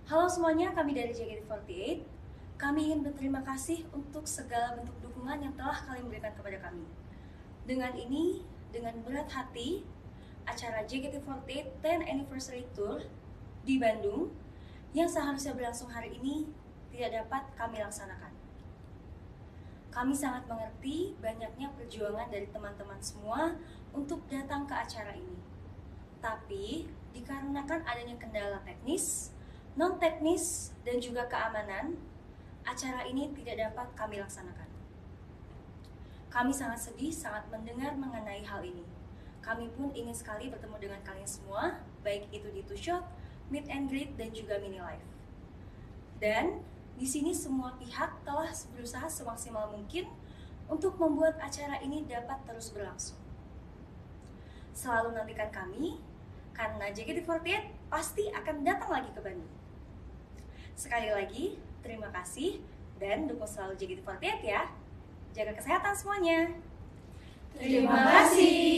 Halo semuanya, kami dari JKT48. Kami ingin berterima kasih untuk segala bentuk dukungan yang telah kalian berikan kepada kami. Dengan ini, dengan berat hati, acara JKT48 10 Anniversary Tour di Bandung yang seharusnya berlangsung hari ini tidak dapat kami laksanakan. Kami sangat mengerti banyaknya perjuangan dari teman-teman semua untuk datang ke acara ini. Tapi, dikarenakan adanya kendala teknis, non-teknis, dan juga keamanan, acara ini tidak dapat kami laksanakan. Kami sangat sedih, sangat mendengar mengenai hal ini. Kami pun ingin sekali bertemu dengan kalian semua, baik itu di Two-Shot, Meet and Greet, dan juga Mini Live. Dan di sini semua pihak telah berusaha semaksimal mungkin untuk membuat acara ini dapat terus berlangsung. Selalu nantikan kami, karena JKT48 pasti akan datang lagi ke Bandung. Sekali lagi, terima kasih dan dukung selalu JKT48 ya. Jaga kesehatan semuanya. Terima kasih.